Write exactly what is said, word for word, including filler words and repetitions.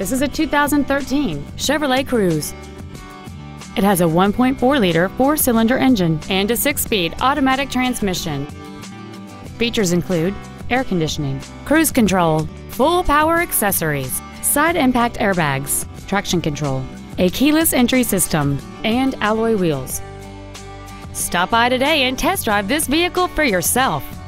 This is a two thousand thirteen Chevrolet Cruze. It has a one point four liter four-cylinder engine and a six-speed automatic transmission. Features include air conditioning, cruise control, full power accessories, side impact airbags, traction control, a keyless entry system, and alloy wheels. Stop by today and test drive this vehicle for yourself.